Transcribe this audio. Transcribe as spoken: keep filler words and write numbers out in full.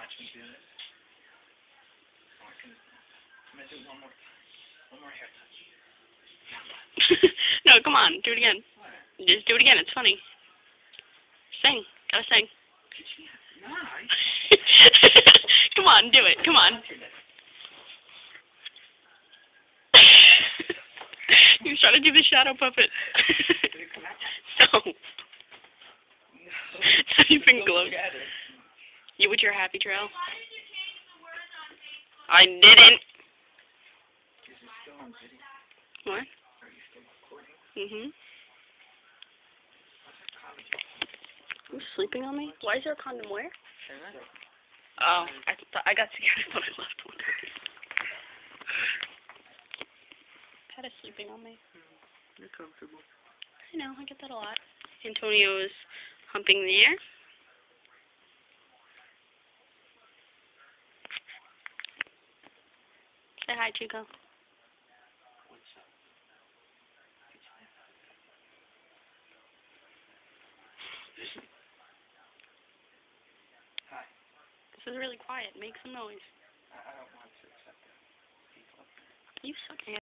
watch me do this. Oh, I'm gonna, I'm gonna do one more time. One more hair touch. No, come on, do it again. What? Just do it again, it's funny. Sing, gotta sing. No, I... Come on, do it, come on. He was trying to do the shadow puppet. Did it come out? No. No. So you've been glowing. Look at it. You with your happy trail? I didn't. Is it still on video? What? Are you still recording? Mhm. What's that comment? You sleeping on me? Why is there a condom where? Is it? Oh, I thought I got scared. I thought I left one. Pat is sleeping on me. You're comfortable. I know, I get that a lot. Antonio is humping the air. Say hi, Chico. What's up? Hi. This is really quiet. Make some noise. I, I don't want to accept that. People up there. You suck, man.